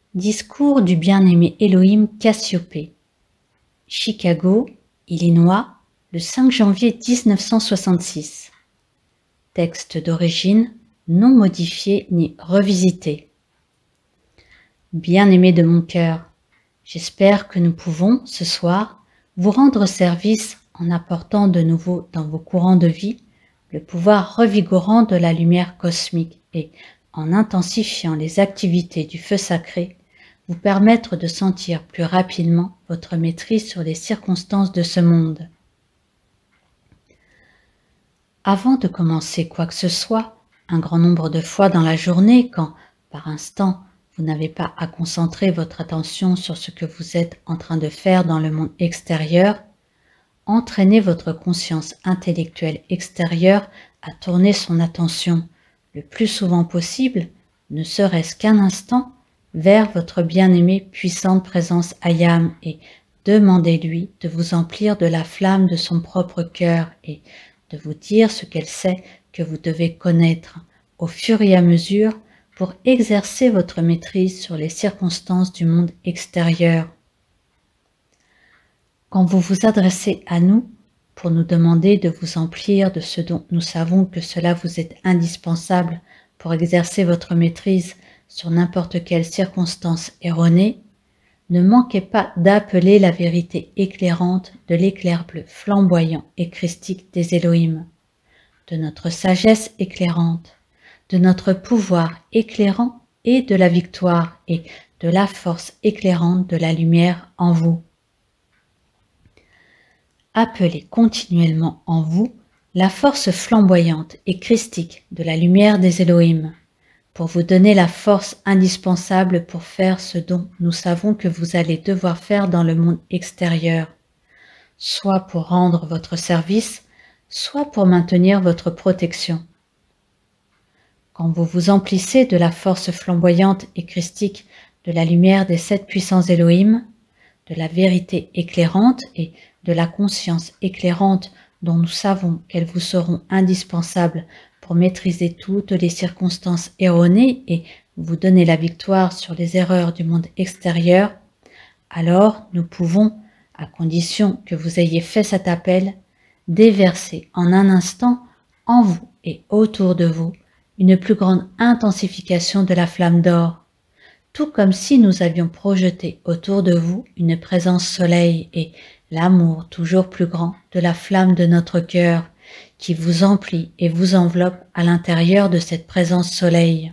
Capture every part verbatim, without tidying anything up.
Discours du bien-aimé Elohim Cassiopée, Chicago, Illinois, le cinq janvier mille neuf cent soixante-six. Texte d'origine non modifié ni revisité. Bien-aimé de mon cœur, j'espère que nous pouvons, ce soir, vous rendre service en apportant de nouveau dans vos courants de vie le pouvoir revigorant de la lumière cosmique et, en intensifiant les activités du feu sacré, vous permettre de sentir plus rapidement votre maîtrise sur les circonstances de ce monde. Avant de commencer quoi que ce soit, un grand nombre de fois dans la journée, quand, par instant, vous n'avez pas à concentrer votre attention sur ce que vous êtes en train de faire dans le monde extérieur, entraînez votre conscience intellectuelle extérieure à tourner son attention, le plus souvent possible, ne serait-ce qu'un instant, vers votre bien-aimée puissante présence Ayam et demandez-lui de vous emplir de la flamme de son propre cœur et de vous dire ce qu'elle sait que vous devez connaître au fur et à mesure pour exercer votre maîtrise sur les circonstances du monde extérieur. Quand vous vous adressez à nous pour nous demander de vous emplir de ce dont nous savons que cela vous est indispensable pour exercer votre maîtrise sur n'importe quelle circonstance erronée, ne manquez pas d'appeler la vérité éclairante de l'éclair bleu flamboyant et christique des Elohim, de notre sagesse éclairante, de notre pouvoir éclairant et de la victoire et de la force éclairante de la lumière en vous. Appelez continuellement en vous la force flamboyante et christique de la lumière des Elohim, pour vous donner la force indispensable pour faire ce dont nous savons que vous allez devoir faire dans le monde extérieur, soit pour rendre votre service, soit pour maintenir votre protection. Quand vous vous emplissez de la force flamboyante et christique de la lumière des sept puissants Elohim, de la vérité éclairante et de la conscience éclairante dont nous savons qu'elles vous seront indispensables pour maîtriser toutes les circonstances erronées et vous donner la victoire sur les erreurs du monde extérieur, alors nous pouvons, à condition que vous ayez fait cet appel, déverser en un instant en vous et autour de vous une plus grande intensification de la flamme d'or, tout comme si nous avions projeté autour de vous une présence soleil et l'amour toujours plus grand de la flamme de notre cœur qui vous emplit et vous enveloppe à l'intérieur de cette présence soleil.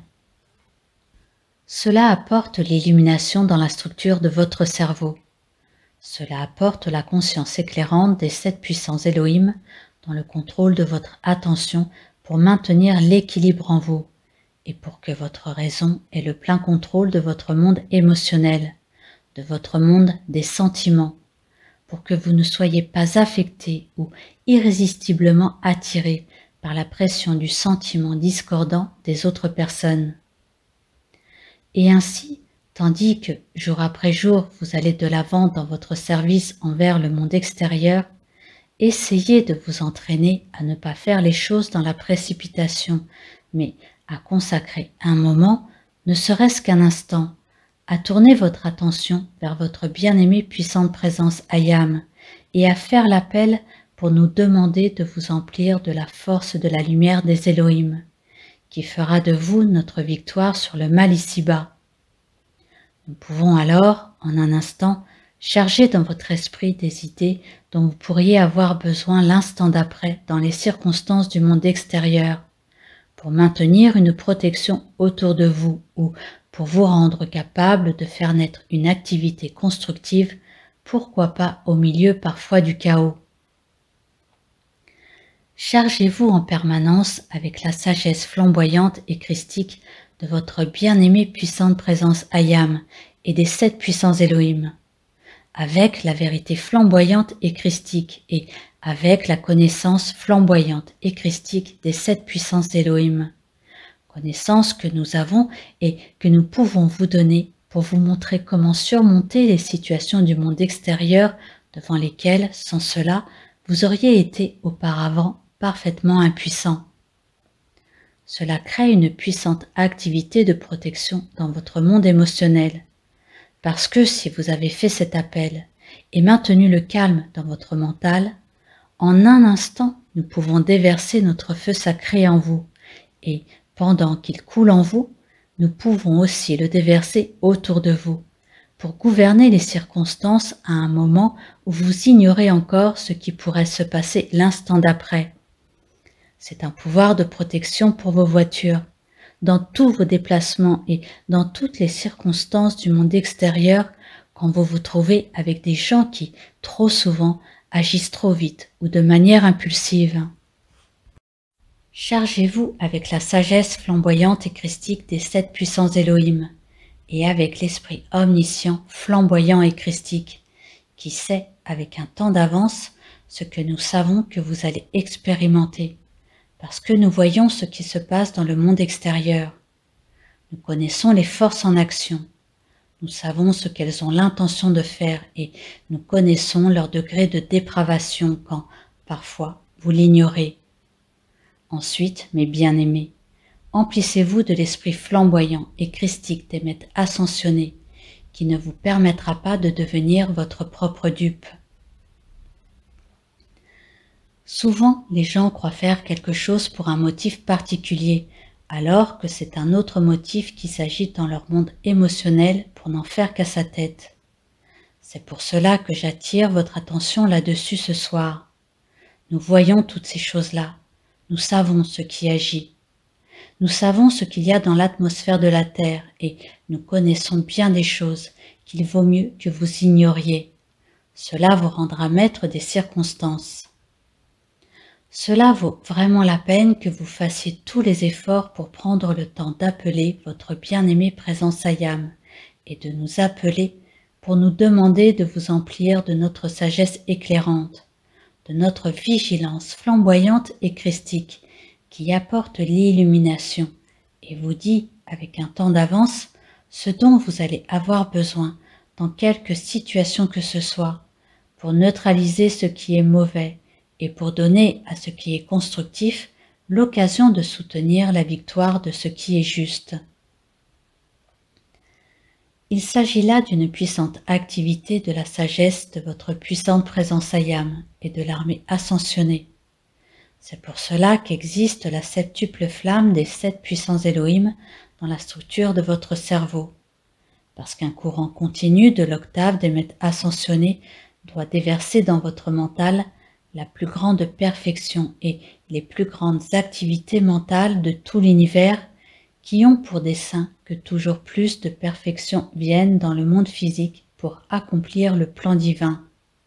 Cela apporte l'illumination dans la structure de votre cerveau. Cela apporte la conscience éclairante des sept puissants Elohim dans le contrôle de votre attention pour maintenir l'équilibre en vous et pour que votre raison ait le plein contrôle de votre monde émotionnel, de votre monde des sentiments, pour que vous ne soyez pas affecté ou irrésistiblement attiré par la pression du sentiment discordant des autres personnes. Et ainsi, tandis que, jour après jour, vous allez de l'avant dans votre service envers le monde extérieur, essayez de vous entraîner à ne pas faire les choses dans la précipitation, mais à consacrer un moment, ne serait-ce qu'un instant, à tourner votre attention vers votre bien-aimée puissante présence Ayam et à faire l'appel pour nous demander de vous emplir de la force de la lumière des Elohim, qui fera de vous notre victoire sur le mal ici-bas. Nous pouvons alors, en un instant, charger dans votre esprit des idées dont vous pourriez avoir besoin l'instant d'après dans les circonstances du monde extérieur, pour maintenir une protection autour de vous ou pour vous rendre capable de faire naître une activité constructive, pourquoi pas au milieu parfois du chaos. Chargez-vous en permanence avec la sagesse flamboyante et christique de votre bien-aimée puissante présence Ayam et des sept puissants Elohim, avec la vérité flamboyante et christique et avec la connaissance flamboyante et christique des sept puissants Elohim, connaissance que nous avons et que nous pouvons vous donner pour vous montrer comment surmonter les situations du monde extérieur devant lesquelles, sans cela, vous auriez été auparavant parfaitement impuissant. Cela crée une puissante activité de protection dans votre monde émotionnel, Parce que si vous avez fait cet appel et maintenu le calme dans votre mental, en un instant, nous pouvons déverser notre feu sacré en vous et, pendant qu'il coule en vous, nous pouvons aussi le déverser autour de vous pour gouverner les circonstances à un moment où vous ignorez encore ce qui pourrait se passer l'instant d'après. C'est un pouvoir de protection pour vos voitures, dans tous vos déplacements et dans toutes les circonstances du monde extérieur quand vous vous trouvez avec des gens qui, trop souvent, agissent trop vite ou de manière impulsive. Chargez-vous avec la sagesse flamboyante et christique des sept puissants Elohim et avec l'esprit omniscient, flamboyant et christique qui sait avec un temps d'avance ce que nous savons que vous allez expérimenter parce que nous voyons ce qui se passe dans le monde extérieur. Nous connaissons les forces en action. Nous savons ce qu'elles ont l'intention de faire et nous connaissons leur degré de dépravation quand, parfois, vous l'ignorez. Ensuite, mes bien-aimés, emplissez-vous de l'esprit flamboyant et christique des maîtres ascensionnés qui ne vous permettra pas de devenir votre propre dupe. Souvent, les gens croient faire quelque chose pour un motif particulier, alors que c'est un autre motif qui s'agite dans leur monde émotionnel pour n'en faire qu'à sa tête. C'est pour cela que j'attire votre attention là-dessus ce soir. Nous voyons toutes ces choses-là, nous savons ce qui agit. Nous savons ce qu'il y a dans l'atmosphère de la Terre et nous connaissons bien des choses qu'il vaut mieux que vous ignoriez. Cela vous rendra maître des circonstances. Cela vaut vraiment la peine que vous fassiez tous les efforts pour prendre le temps d'appeler votre bien-aimé présence Ayam et de nous appeler pour nous demander de vous emplir de notre sagesse éclairante, de notre vigilance flamboyante et christique qui apporte l'illumination et vous dit avec un temps d'avance ce dont vous allez avoir besoin dans quelque situation que ce soit pour neutraliser ce qui est mauvais et pour donner à ce qui est constructif l'occasion de soutenir la victoire de ce qui est juste. Il s'agit là d'une puissante activité de la sagesse de votre puissante présence Ayam et de l'armée ascensionnée. C'est pour cela qu'existe la septuple flamme des sept puissants Elohim dans la structure de votre cerveau, parce qu'un courant continu de l'octave des maîtres ascensionnés doit déverser dans votre mental la plus grande perfection et les plus grandes activités mentales de tout l'univers qui ont pour dessein que toujours plus de perfection vienne dans le monde physique pour accomplir le plan divin.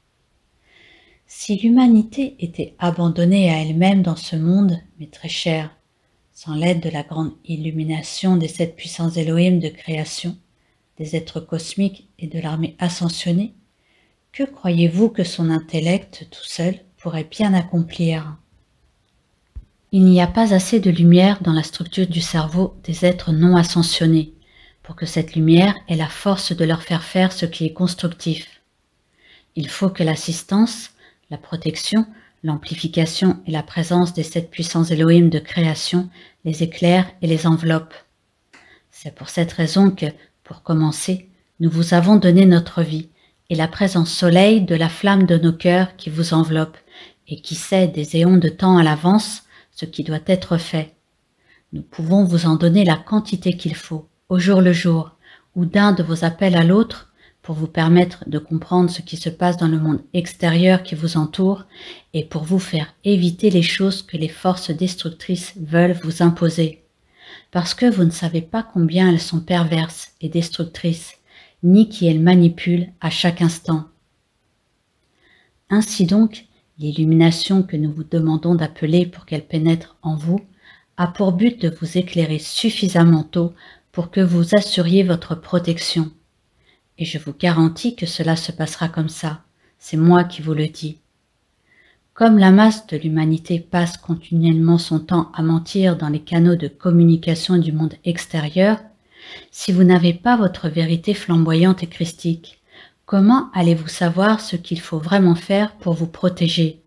Si l'humanité était abandonnée à elle-même dans ce monde, mes très chers, sans l'aide de la grande illumination des sept puissants Elohim de création, des êtres cosmiques et de l'armée ascensionnée, que croyez-vous que son intellect tout seul pourrait bien accomplir? Il n'y a pas assez de lumière dans la structure du cerveau des êtres non ascensionnés pour que cette lumière ait la force de leur faire faire ce qui est constructif. Il faut que l'assistance, la protection, l'amplification et la présence des sept puissants Elohim de création les éclairent et les enveloppent. C'est pour cette raison que, pour commencer, nous vous avons donné notre vie et la présence soleil de la flamme de nos cœurs qui vous enveloppe et qui sait des éons de temps à l'avance ce qui doit être fait. Nous pouvons vous en donner la quantité qu'il faut, au jour le jour, ou d'un de vos appels à l'autre, pour vous permettre de comprendre ce qui se passe dans le monde extérieur qui vous entoure et pour vous faire éviter les choses que les forces destructrices veulent vous imposer. Parce que vous ne savez pas combien elles sont perverses et destructrices, ni qui elles manipulent à chaque instant. Ainsi donc, l'illumination que nous vous demandons d'appeler pour qu'elle pénètre en vous a pour but de vous éclairer suffisamment tôt pour que vous assuriez votre protection. Et je vous garantis que cela se passera comme ça, c'est moi qui vous le dis. Comme la masse de l'humanité passe continuellement son temps à mentir dans les canaux de communication du monde extérieur, si vous n'avez pas votre vérité flamboyante et christique, comment allez-vous savoir ce qu'il faut vraiment faire pour vous protéger?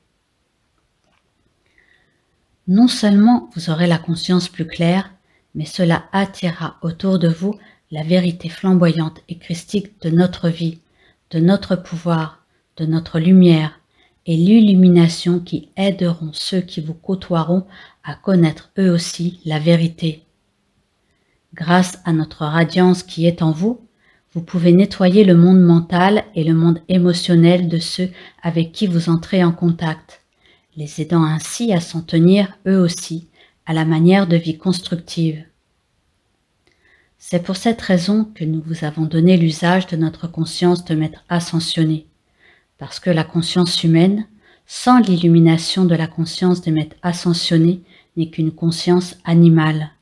Non seulement vous aurez la conscience plus claire, mais cela attirera autour de vous la vérité flamboyante et christique de notre vie, de notre pouvoir, de notre lumière, et l'illumination qui aideront ceux qui vous côtoieront à connaître eux aussi la vérité. Grâce à notre radiance qui est en vous, vous pouvez nettoyer le monde mental et le monde émotionnel de ceux avec qui vous entrez en contact, les aidant ainsi à s'en tenir eux aussi à la manière de vie constructive. C'est pour cette raison que nous vous avons donné l'usage de notre conscience de maître ascensionné, parce que la conscience humaine, sans l'illumination de la conscience des maîtres ascensionnés, n'est qu'une conscience animale.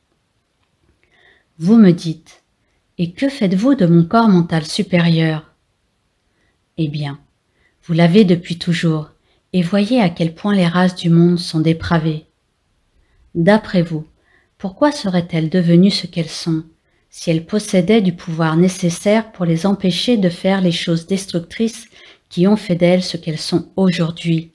Vous me dites, et que faites-vous de mon corps mental supérieur? Eh bien, vous l'avez depuis toujours, et voyez à quel point les races du monde sont dépravées. D'après vous, pourquoi seraient-elles devenues ce qu'elles sont, si elles possédaient du pouvoir nécessaire pour les empêcher de faire les choses destructrices qui ont fait d'elles ce qu'elles sont aujourd'hui?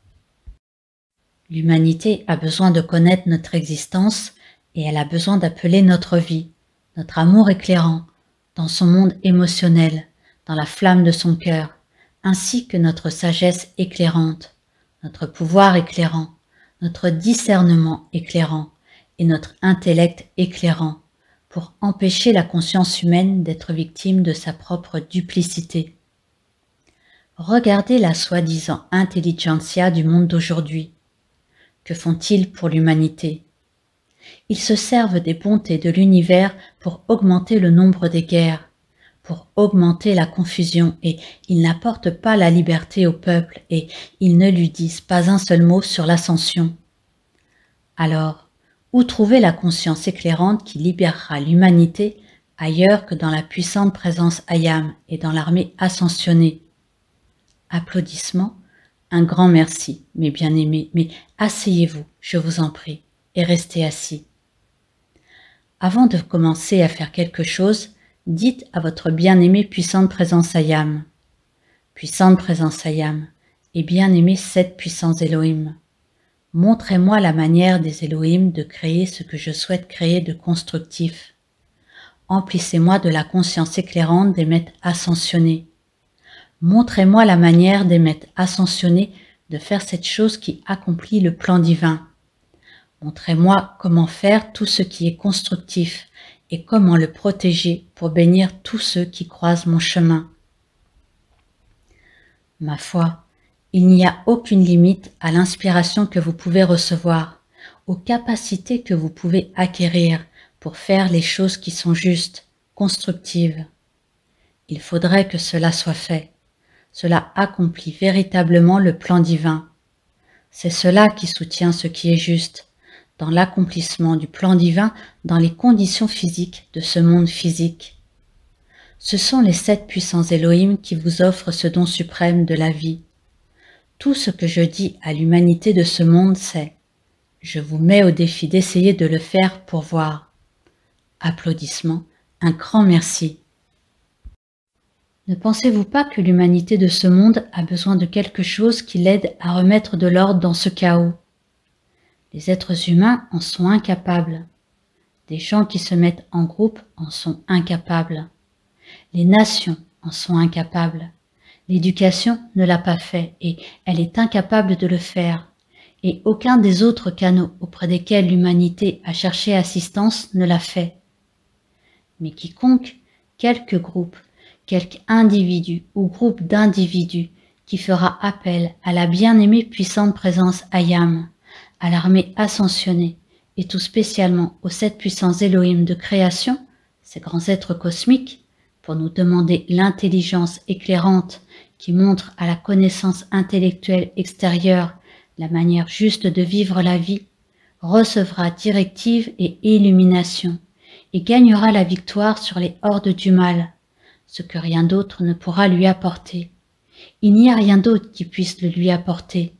L'humanité a besoin de connaître notre existence et elle a besoin d'appeler notre vie, notre amour éclairant, dans son monde émotionnel, dans la flamme de son cœur, ainsi que notre sagesse éclairante, notre pouvoir éclairant, notre discernement éclairant et notre intellect éclairant, pour empêcher la conscience humaine d'être victime de sa propre duplicité. Regardez la soi-disant intelligentsia du monde d'aujourd'hui. Que font-ils pour l'humanité? Ils se servent des bontés de l'univers pour augmenter le nombre des guerres, pour augmenter la confusion, et ils n'apportent pas la liberté au peuple, et ils ne lui disent pas un seul mot sur l'ascension. Alors, où trouver la conscience éclairante qui libérera l'humanité ailleurs que dans la puissante présence Ayam et dans l'armée ascensionnée? Applaudissements, un grand merci, mes bien-aimés, mais asseyez-vous, je vous en prie, et restez assis. Avant de commencer à faire quelque chose, dites à votre bien-aimée puissante présence Ayam. Puissante présence Ayam, et bien-aimée sept puissants Elohim. Montrez-moi la manière des Elohim de créer ce que je souhaite créer de constructif. Emplissez-moi de la conscience éclairante des maîtres ascensionnés. Montrez-moi la manière des maîtres ascensionnés de faire cette chose qui accomplit le plan divin. Montrez-moi comment faire tout ce qui est constructif et comment le protéger pour bénir tous ceux qui croisent mon chemin. Ma foi, il n'y a aucune limite à l'inspiration que vous pouvez recevoir, aux capacités que vous pouvez acquérir pour faire les choses qui sont justes, constructives. Il faudrait que cela soit fait. Cela accomplit véritablement le plan divin. C'est cela qui soutient ce qui est juste, dans l'accomplissement du plan divin dans les conditions physiques de ce monde physique. Ce sont les sept puissants Elohim qui vous offrent ce don suprême de la vie. Tout ce que je dis à l'humanité de ce monde, c'est « Je vous mets au défi d'essayer de le faire pour voir ». Applaudissements, un grand merci. Ne pensez-vous pas que l'humanité de ce monde a besoin de quelque chose qui l'aide à remettre de l'ordre dans ce chaos? Les êtres humains en sont incapables. Des gens qui se mettent en groupe en sont incapables. Les nations en sont incapables. L'éducation ne l'a pas fait et elle est incapable de le faire. Et aucun des autres canaux auprès desquels l'humanité a cherché assistance ne l'a fait. Mais quiconque, quelque groupe, quelque individu ou groupe d'individus qui fera appel à la bien-aimée puissante présence Ayam, à l'armée ascensionnée et tout spécialement aux sept puissants Elohim de création, ces grands êtres cosmiques, pour nous demander l'intelligence éclairante qui montre à la connaissance intellectuelle extérieure la manière juste de vivre la vie, recevra directive et illumination et gagnera la victoire sur les hordes du mal, ce que rien d'autre ne pourra lui apporter. Il n'y a rien d'autre qui puisse le lui apporter.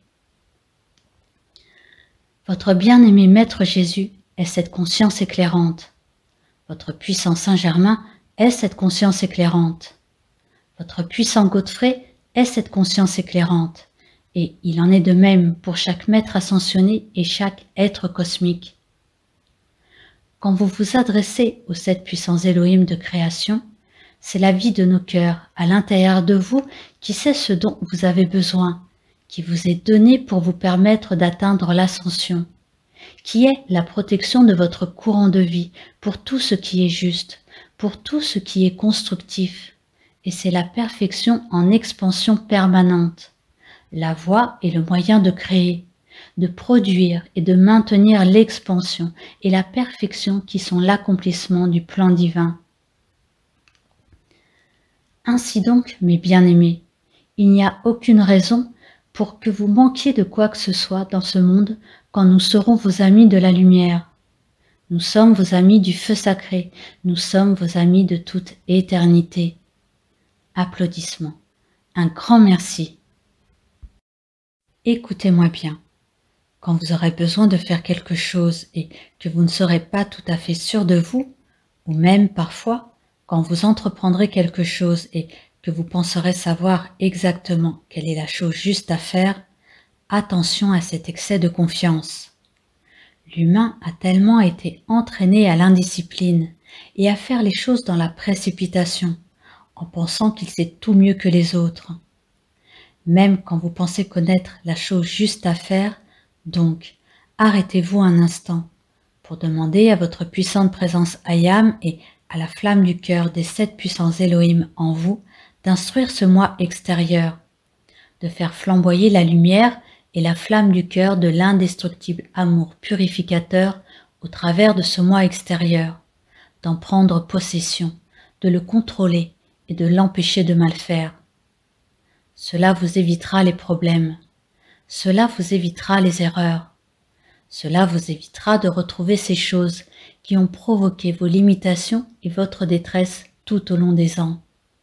Votre bien-aimé Maître Jésus est cette conscience éclairante. Votre puissant Saint-Germain est cette conscience éclairante. Votre puissant Godfrey est cette conscience éclairante. Et il en est de même pour chaque maître ascensionné et chaque être cosmique. quand vous vous adressez aux sept puissants Elohim de création, c'est la vie de nos cœurs à l'intérieur de vous qui sait ce dont vous avez besoin, qui vous est donné pour vous permettre d'atteindre l'ascension, qui est la protection de votre courant de vie pour tout ce qui est juste, pour tout ce qui est constructif, et c'est la perfection en expansion permanente. La voie est le moyen de créer, de produire et de maintenir l'expansion et la perfection qui sont l'accomplissement du plan divin. Ainsi donc, mes bien-aimés, il n'y a aucune raison pour que vous manquiez de quoi que ce soit dans ce monde quand nous serons vos amis de la lumière. Nous sommes vos amis du feu sacré, nous sommes vos amis de toute éternité. Applaudissements. Un grand merci. Écoutez-moi bien. Quand vous aurez besoin de faire quelque chose et que vous ne serez pas tout à fait sûr de vous, ou même parfois, quand vous entreprendrez quelque chose et que vous penserez savoir exactement quelle est la chose juste à faire, attention à cet excès de confiance. L'humain a tellement été entraîné à l'indiscipline et à faire les choses dans la précipitation, en pensant qu'il sait tout mieux que les autres. Même quand vous pensez connaître la chose juste à faire, donc arrêtez-vous un instant pour demander à votre puissante présence Ayam et à la flamme du cœur des sept puissants Elohim en vous d'instruire ce moi extérieur, de faire flamboyer la lumière et la flamme du cœur de l'indestructible amour purificateur au travers de ce moi extérieur, d'en prendre possession, de le contrôler et de l'empêcher de mal faire. Cela vous évitera les problèmes, cela vous évitera les erreurs, cela vous évitera de retrouver ces choses qui ont provoqué vos limitations et votre détresse tout au long des ans.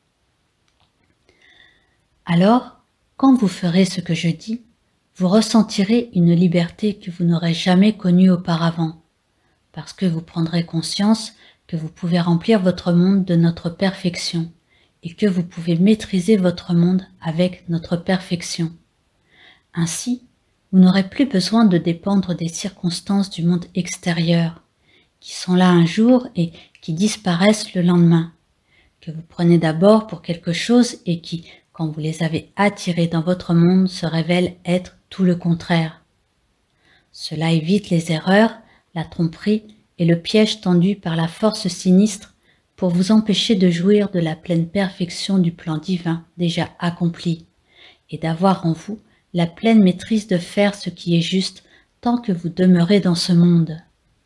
Alors, quand vous ferez ce que je dis, vous ressentirez une liberté que vous n'aurez jamais connue auparavant, parce que vous prendrez conscience que vous pouvez remplir votre monde de notre perfection et que vous pouvez maîtriser votre monde avec notre perfection. Ainsi, vous n'aurez plus besoin de dépendre des circonstances du monde extérieur, qui sont là un jour et qui disparaissent le lendemain, que vous prenez d'abord pour quelque chose et qui, quand vous les avez attirés dans votre monde, se révèlent être tout le contraire. Cela évite les erreurs, la tromperie et le piège tendu par la force sinistre pour vous empêcher de jouir de la pleine perfection du plan divin déjà accompli et d'avoir en vous la pleine maîtrise de faire ce qui est juste tant que vous demeurez dans ce monde.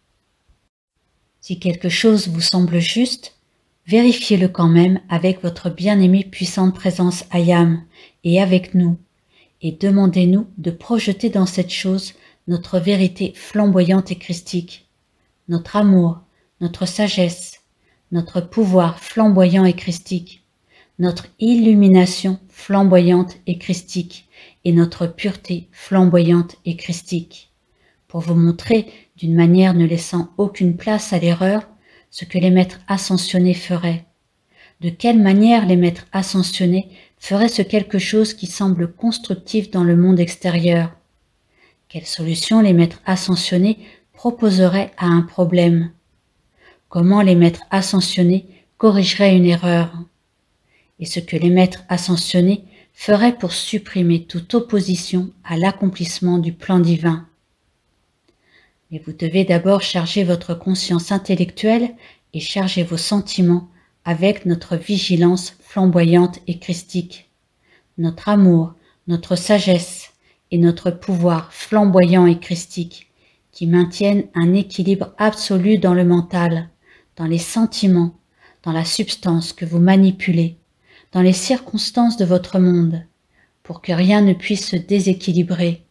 Si quelque chose vous semble juste, vérifiez-le quand même avec votre bien-aimée puissante présence Ayam et avec nous, et demandez-nous de projeter dans cette chose notre vérité flamboyante et christique, notre amour, notre sagesse, notre pouvoir flamboyant et christique, notre illumination flamboyante et christique, et notre pureté flamboyante et christique, pour vous montrer, d'une manière ne laissant aucune place à l'erreur, ce que les maîtres ascensionnés feraient. De quelle manière les maîtres ascensionnés feraient ce quelque chose qui semble constructif dans le monde extérieur? Quelle solution les maîtres ascensionnés proposeraient à un problème? Comment les maîtres ascensionnés corrigeraient une erreur? Et ce que les maîtres ascensionnés feraient pour supprimer toute opposition à l'accomplissement du plan divin. Mais vous devez d'abord charger votre conscience intellectuelle et charger vos sentiments avec notre vigilance flamboyante et christique, notre amour, notre sagesse et notre pouvoir flamboyant et christique qui maintiennent un équilibre absolu dans le mental, dans les sentiments, dans la substance que vous manipulez, dans les circonstances de votre monde, pour que rien ne puisse se déséquilibrer.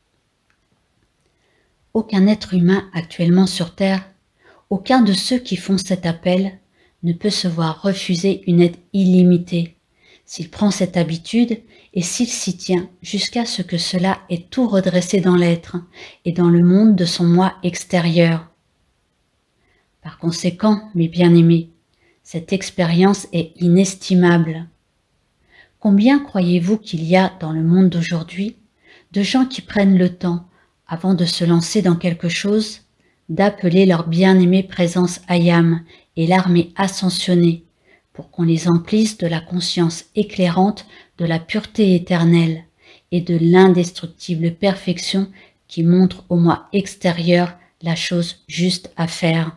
Aucun être humain actuellement sur Terre, aucun de ceux qui font cet appel, ne peut se voir refuser une aide illimitée, s'il prend cette habitude et s'il s'y tient jusqu'à ce que cela ait tout redressé dans l'être et dans le monde de son moi extérieur. Par conséquent, mes bien-aimés, cette expérience est inestimable. Combien croyez-vous qu'il y a dans le monde d'aujourd'hui de gens qui prennent le temps, avant de se lancer dans quelque chose, d'appeler leur bien-aimée présence Ayam et l'armée ascensionnée, pour qu'on les emplisse de la conscience éclairante de la pureté éternelle et de l'indestructible perfection qui montre au moi extérieur la chose juste à faire.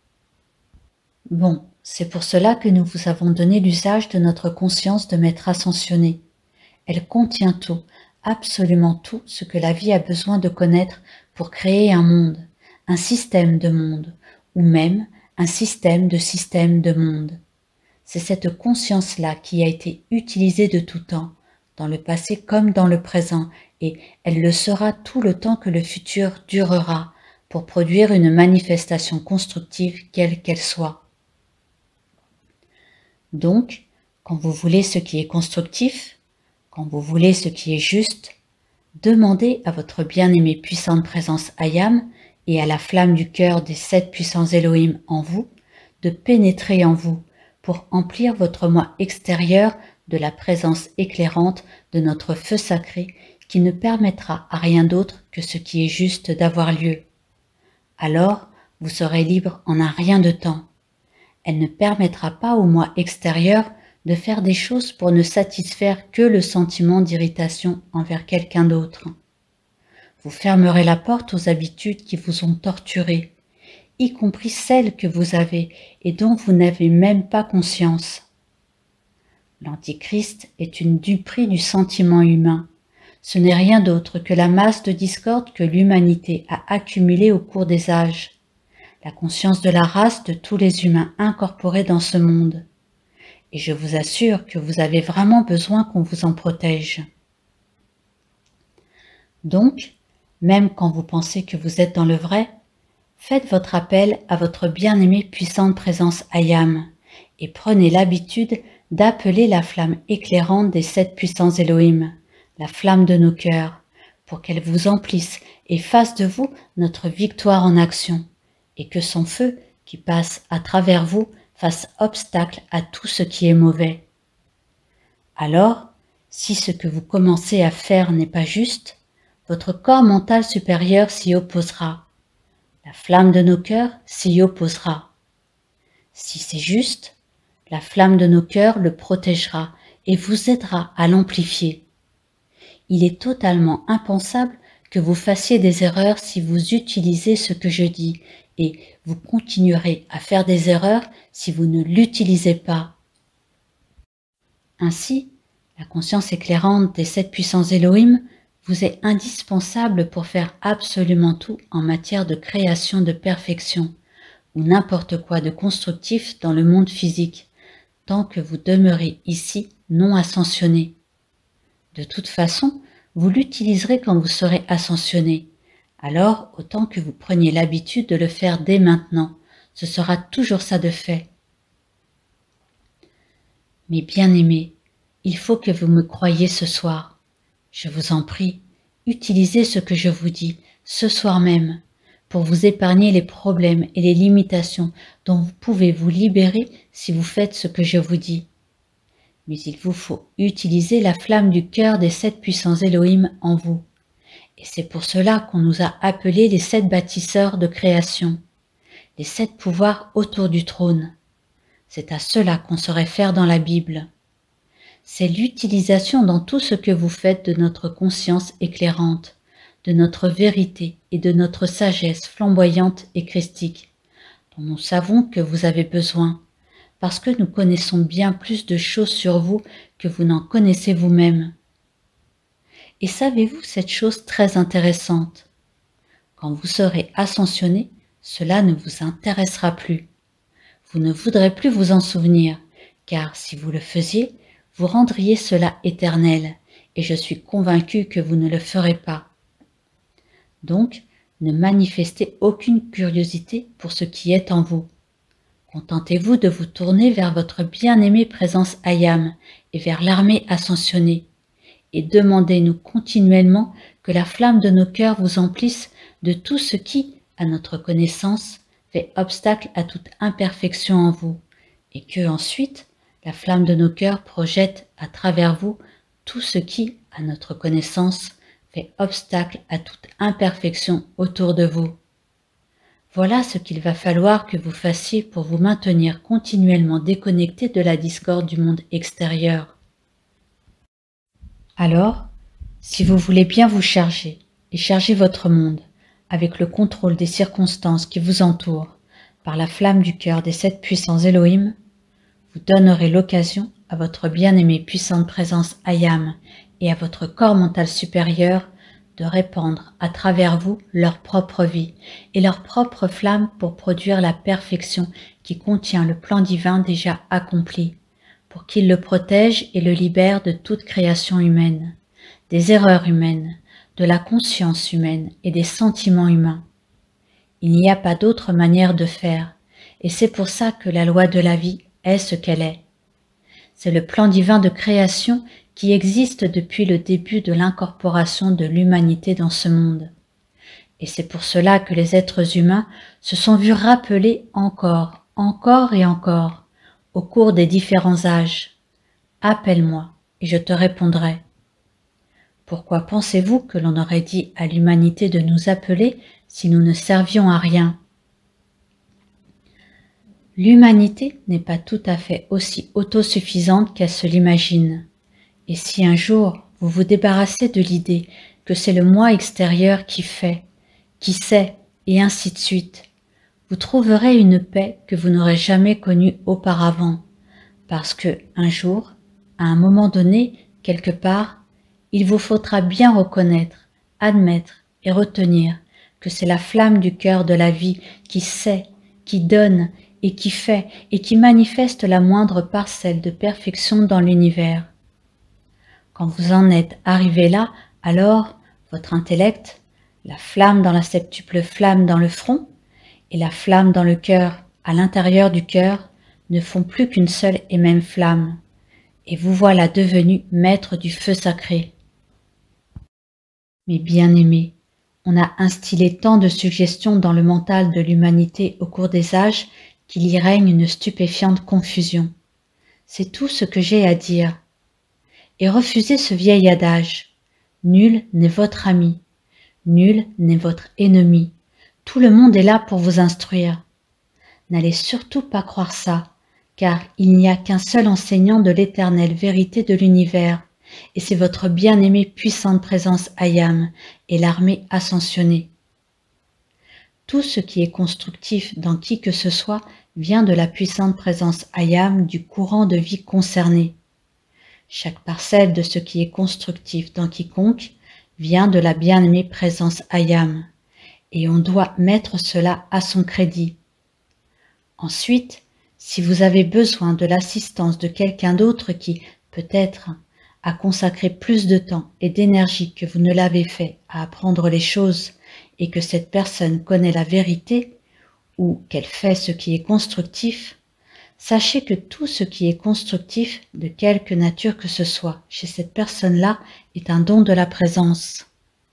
Bon, c'est pour cela que nous vous avons donné l'usage de notre conscience de maître ascensionné. Elle contient tout, absolument tout ce que la vie a besoin de connaître pour créer un monde, un système de monde, ou même un système de système de monde. C'est cette conscience-là qui a été utilisée de tout temps, dans le passé comme dans le présent, et elle le sera tout le temps que le futur durera, pour produire une manifestation constructive quelle qu'elle soit. Donc, quand vous voulez ce qui est constructif, quand vous voulez ce qui est juste, demandez à votre bien-aimée puissante présence Ayam et à la flamme du cœur des sept puissants Elohim en vous, de pénétrer en vous pour emplir votre moi extérieur de la présence éclairante de notre feu sacré qui ne permettra à rien d'autre que ce qui est juste d'avoir lieu. Alors, vous serez libre en un rien de temps. Elle ne permettra pas au moi extérieur de faire des choses pour ne satisfaire que le sentiment d'irritation envers quelqu'un d'autre. Vous fermerez la porte aux habitudes qui vous ont torturé, y compris celles que vous avez et dont vous n'avez même pas conscience. L'Antichrist est une duperie du sentiment humain. Ce n'est rien d'autre que la masse de discorde que l'humanité a accumulée au cours des âges, la conscience de la race de tous les humains incorporés dans ce monde. Et je vous assure que vous avez vraiment besoin qu'on vous en protège. Donc, même quand vous pensez que vous êtes dans le vrai, faites votre appel à votre bien-aimée puissante présence Ayam et prenez l'habitude d'appeler la flamme éclairante des sept puissants Elohim, la flamme de nos cœurs, pour qu'elle vous emplisse et fasse de vous notre victoire en action, et que son feu, qui passe à travers vous, fasse obstacle à tout ce qui est mauvais. Alors, si ce que vous commencez à faire n'est pas juste, votre corps mental supérieur s'y opposera. La flamme de nos cœurs s'y opposera. Si c'est juste, la flamme de nos cœurs le protégera et vous aidera à l'amplifier. Il est totalement impensable que vous fassiez des erreurs si vous utilisez ce que je dis, et vous continuerez à faire des erreurs si vous ne l'utilisez pas. Ainsi, la conscience éclairante des sept puissants Elohim vous est indispensable pour faire absolument tout en matière de création de perfection, ou n'importe quoi de constructif dans le monde physique, tant que vous demeurez ici non ascensionné. De toute façon, vous l'utiliserez quand vous serez ascensionné. Alors, autant que vous preniez l'habitude de le faire dès maintenant, ce sera toujours ça de fait. Mais bien-aimés, il faut que vous me croyiez ce soir. Je vous en prie, utilisez ce que je vous dis, ce soir même, pour vous épargner les problèmes et les limitations dont vous pouvez vous libérer si vous faites ce que je vous dis. Mais il vous faut utiliser la flamme du cœur des sept puissants Elohim en vous. Et c'est pour cela qu'on nous a appelés les sept bâtisseurs de création, les sept pouvoirs autour du trône. C'est à cela qu'on se réfère dans la Bible. C'est l'utilisation dans tout ce que vous faites de notre conscience éclairante, de notre vérité et de notre sagesse flamboyante et christique, dont nous savons que vous avez besoin, parce que nous connaissons bien plus de choses sur vous que vous n'en connaissez vous-même. Et savez-vous cette chose très intéressante? Quand vous serez ascensionné, cela ne vous intéressera plus. Vous ne voudrez plus vous en souvenir, car si vous le faisiez, vous rendriez cela éternel, et je suis convaincu que vous ne le ferez pas. Donc, ne manifestez aucune curiosité pour ce qui est en vous. Contentez-vous de vous tourner vers votre bien-aimée présence Ayam et vers l'armée ascensionnée, et demandez-nous continuellement que la flamme de nos cœurs vous emplisse de tout ce qui, à notre connaissance, fait obstacle à toute imperfection en vous, et que, ensuite, la flamme de nos cœurs projette à travers vous tout ce qui, à notre connaissance, fait obstacle à toute imperfection autour de vous. Voilà ce qu'il va falloir que vous fassiez pour vous maintenir continuellement déconnecté de la discorde du monde extérieur. Alors, si vous voulez bien vous charger et charger votre monde avec le contrôle des circonstances qui vous entourent par la flamme du cœur des sept puissants Elohim, vous donnerez l'occasion à votre bien-aimée puissante présence Ayam et à votre corps mental supérieur de répandre à travers vous leur propre vie et leur propre flamme pour produire la perfection qui contient le plan divin déjà accompli, pour qu'il le protège et le libère de toute création humaine, des erreurs humaines, de la conscience humaine et des sentiments humains. Il n'y a pas d'autre manière de faire, et c'est pour ça que la loi de la vie est ce qu'elle est. C'est le plan divin de création qui existe depuis le début de l'incorporation de l'humanité dans ce monde. Et c'est pour cela que les êtres humains se sont vus rappeler encore, encore et encore, au cours des différents âges. Appelle-moi et je te répondrai. Pourquoi pensez-vous que l'on aurait dit à l'humanité de nous appeler si nous ne servions à rien? L'humanité n'est pas tout à fait aussi autosuffisante qu'elle se l'imagine. Et si un jour vous vous débarrassez de l'idée que c'est le moi extérieur qui fait, qui sait, et ainsi de suite, vous trouverez une paix que vous n'aurez jamais connue auparavant, parce que, un jour, à un moment donné, quelque part, il vous faudra bien reconnaître, admettre et retenir que c'est la flamme du cœur de la vie qui sait, qui donne et qui fait et qui manifeste la moindre parcelle de perfection dans l'univers. Quand vous en êtes arrivé là, alors votre intellect, la flamme dans la septuple flamme dans le front et la flamme dans le cœur, à l'intérieur du cœur, ne font plus qu'une seule et même flamme, et vous voilà devenu maître du feu sacré. Mes bien-aimés, on a instillé tant de suggestions dans le mental de l'humanité au cours des âges qu'il y règne une stupéfiante confusion. C'est tout ce que j'ai à dire. Et refusez ce vieil adage. Nul n'est votre ami, nul n'est votre ennemi. Tout le monde est là pour vous instruire. N'allez surtout pas croire ça, car il n'y a qu'un seul enseignant de l'éternelle vérité de l'univers, et c'est votre bien-aimée puissante présence Ayam et l'armée ascensionnée. Tout ce qui est constructif dans qui que ce soit vient de la puissante présence Ayam du courant de vie concerné. Chaque parcelle de ce qui est constructif dans quiconque vient de la bien-aimée présence Ayam, et on doit mettre cela à son crédit. Ensuite, si vous avez besoin de l'assistance de quelqu'un d'autre qui, peut-être, a consacré plus de temps et d'énergie que vous ne l'avez fait à apprendre les choses et que cette personne connaît la vérité, ou qu'elle fait ce qui est constructif, sachez que tout ce qui est constructif, de quelque nature que ce soit, chez cette personne-là, est un don de la présence.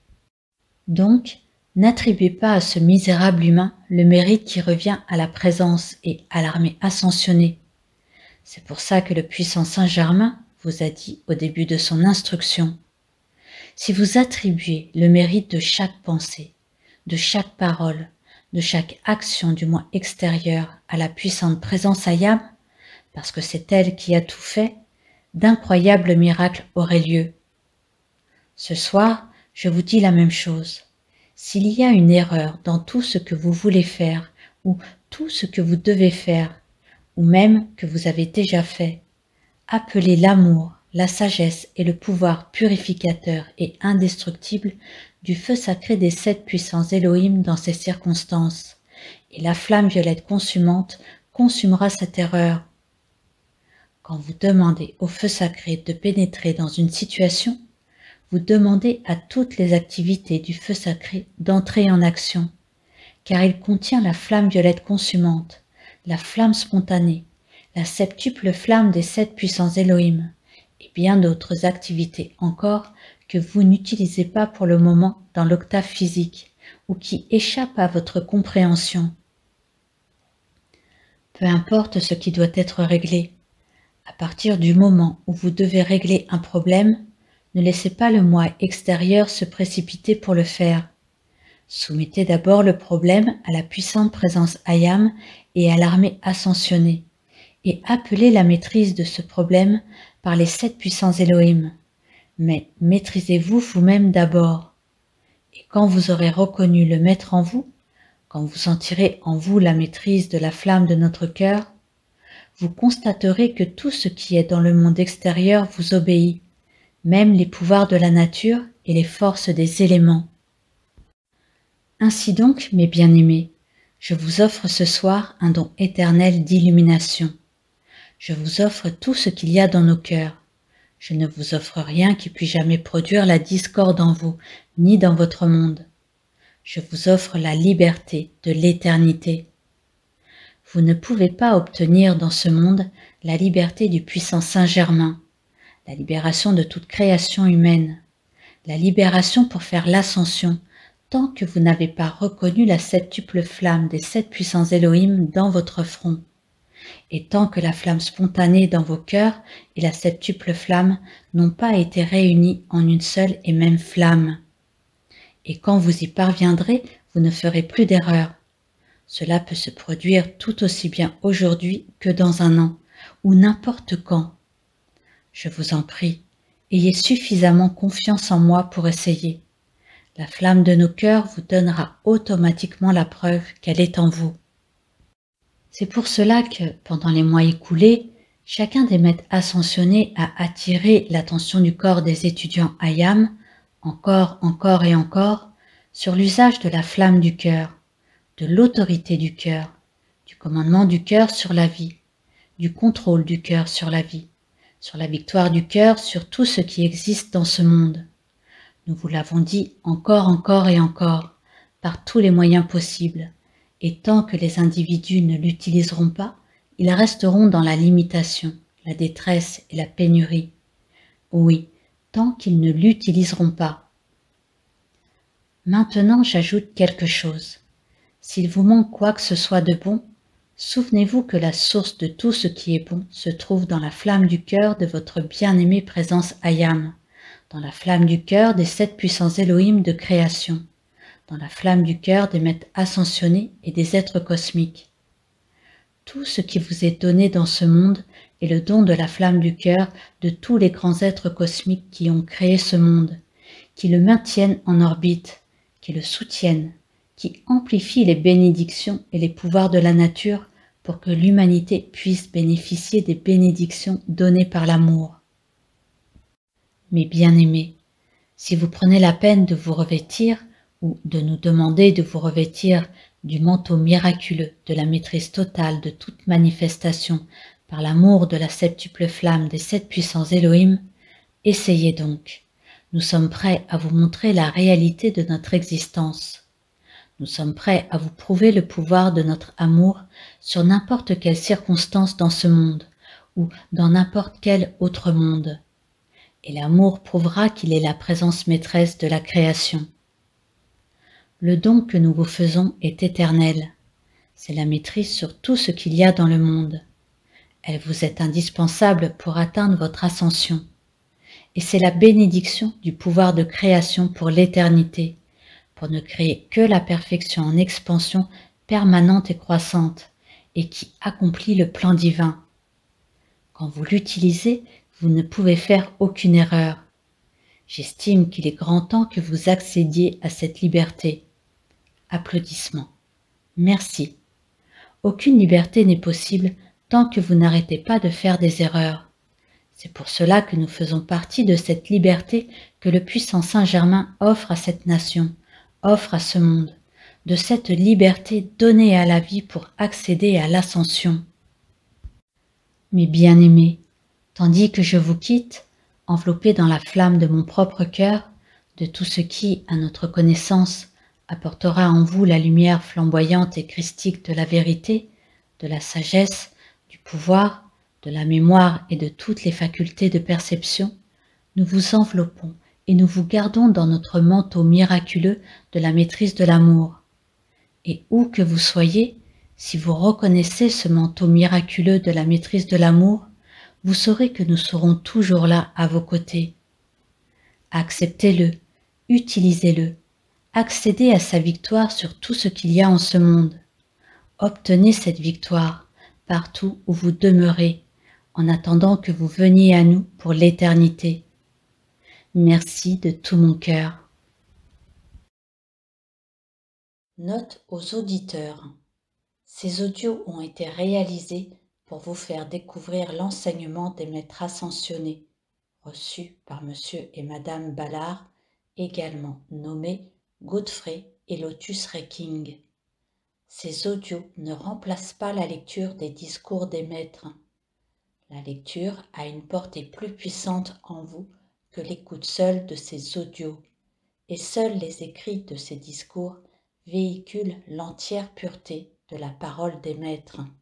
Donc, n'attribuez pas à ce misérable humain le mérite qui revient à la présence et à l'armée ascensionnée. C'est pour ça que le puissant Saint-Germain vous a dit au début de son instruction, si vous attribuez le mérite de chaque pensée, de chaque parole, de chaque action du moi extérieur à la puissante présence Ayam, parce que c'est elle qui a tout fait, d'incroyables miracles auraient lieu. Ce soir, je vous dis la même chose. S'il y a une erreur dans tout ce que vous voulez faire, ou tout ce que vous devez faire, ou même que vous avez déjà fait, appelez l'amour, la sagesse et le pouvoir purificateur et indestructible du feu sacré des sept puissants Elohim dans ces circonstances, et la flamme violette consumante consumera cette erreur. Quand vous demandez au feu sacré de pénétrer dans une situation, vous demandez à toutes les activités du feu sacré d'entrer en action, car il contient la flamme violette consumante, la flamme spontanée, la septuple flamme des sept puissants Elohim, et bien d'autres activités encore que vous n'utilisez pas pour le moment dans l'octave physique ou qui échappent à votre compréhension. Peu importe ce qui doit être réglé, à partir du moment où vous devez régler un problème, ne laissez pas le moi extérieur se précipiter pour le faire. Soumettez d'abord le problème à la puissante présence Ayam et à l'armée ascensionnée, et appelez la maîtrise de ce problème par les sept puissants Elohim. Mais maîtrisez-vous vous-même d'abord. Et quand vous aurez reconnu le maître en vous, quand vous sentirez en vous la maîtrise de la flamme de notre cœur, vous constaterez que tout ce qui est dans le monde extérieur vous obéit, même les pouvoirs de la nature et les forces des éléments. Ainsi donc, mes bien-aimés, je vous offre ce soir un don éternel d'illumination. Je vous offre tout ce qu'il y a dans nos cœurs. Je ne vous offre rien qui puisse jamais produire la discorde en vous, ni dans votre monde. Je vous offre la liberté de l'éternité. Vous ne pouvez pas obtenir dans ce monde la liberté du puissant Saint-Germain, la libération de toute création humaine, la libération pour faire l'ascension, tant que vous n'avez pas reconnu la septuple flamme des sept puissants Elohim dans votre front, et tant que la flamme spontanée dans vos cœurs et la septuple flamme n'ont pas été réunies en une seule et même flamme. Et quand vous y parviendrez, vous ne ferez plus d'erreur. Cela peut se produire tout aussi bien aujourd'hui que dans un an, ou n'importe quand. Je vous en prie, ayez suffisamment confiance en moi pour essayer. La flamme de nos cœurs vous donnera automatiquement la preuve qu'elle est en vous. C'est pour cela que, pendant les mois écoulés, chacun des maîtres ascensionnés a attiré l'attention du corps des étudiants Ayam, encore, encore et encore, sur l'usage de la flamme du cœur, de l'autorité du cœur, du commandement du cœur sur la vie, du contrôle du cœur sur la vie, sur la victoire du cœur sur tout ce qui existe dans ce monde. Nous vous l'avons dit encore, encore et encore, par tous les moyens possibles, et tant que les individus ne l'utiliseront pas, ils resteront dans la limitation, la détresse et la pénurie. Oui, tant qu'ils ne l'utiliseront pas. Maintenant, j'ajoute quelque chose. S'il vous manque quoi que ce soit de bon, souvenez-vous que la source de tout ce qui est bon se trouve dans la flamme du cœur de votre bien-aimée présence Ayam, dans la flamme du cœur des sept puissants Elohim de création, dans la flamme du cœur des maîtres ascensionnés et des êtres cosmiques. Tout ce qui vous est donné dans ce monde est le don de la flamme du cœur de tous les grands êtres cosmiques qui ont créé ce monde, qui le maintiennent en orbite, qui le soutiennent, qui amplifient les bénédictions et les pouvoirs de la nature pour que l'humanité puisse bénéficier des bénédictions données par l'amour. Mes bien-aimés, si vous prenez la peine de vous revêtir ou de nous demander de vous revêtir du manteau miraculeux de la maîtrise totale de toute manifestation par l'amour de la septuple flamme des sept puissants Elohim, essayez donc. Nous sommes prêts à vous montrer la réalité de notre existence. Nous sommes prêts à vous prouver le pouvoir de notre amour sur n'importe quelle circonstance dans ce monde ou dans n'importe quel autre monde. Et l'amour prouvera qu'il est la présence maîtresse de la création. Le don que nous vous faisons est éternel. C'est la maîtrise sur tout ce qu'il y a dans le monde. Elle vous est indispensable pour atteindre votre ascension. Et c'est la bénédiction du pouvoir de création pour l'éternité, pour ne créer que la perfection en expansion permanente et croissante, et qui accomplit le plan divin. Quand vous l'utilisez, vous ne pouvez faire aucune erreur. J'estime qu'il est grand temps que vous accédiez à cette liberté. Applaudissements. Merci. Aucune liberté n'est possible tant que vous n'arrêtez pas de faire des erreurs. C'est pour cela que nous faisons partie de cette liberté que le puissant Saint-Germain offre à cette nation, offre à ce monde, de cette liberté donnée à la vie pour accéder à l'ascension. Mes bien-aimés, tandis que je vous quitte, enveloppé dans la flamme de mon propre cœur, de tout ce qui, à notre connaissance, apportera en vous la lumière flamboyante et christique de la vérité, de la sagesse, du pouvoir, de la mémoire et de toutes les facultés de perception, nous vous enveloppons et nous vous gardons dans notre manteau miraculeux de la maîtrise de l'amour. Et où que vous soyez, si vous reconnaissez ce manteau miraculeux de la maîtrise de l'amour, vous saurez que nous serons toujours là à vos côtés. Acceptez-le, utilisez-le, Accédez à sa victoire sur tout ce qu'il y a en ce monde. Obtenez cette victoire partout où vous demeurez, en attendant que vous veniez à nous pour l'éternité. Merci de tout mon cœur. Note aux auditeurs. Ces audios ont été réalisés pour vous faire découvrir l'enseignement des maîtres ascensionnés, reçus par Monsieur et Madame Ballard, également nommés Godfrey et Lotus Reking. Ces audios ne remplacent pas la lecture des discours des maîtres. La lecture a une portée plus puissante en vous que l'écoute seule de ces audios, et seuls les écrits de ces discours véhiculent l'entière pureté de la parole des maîtres.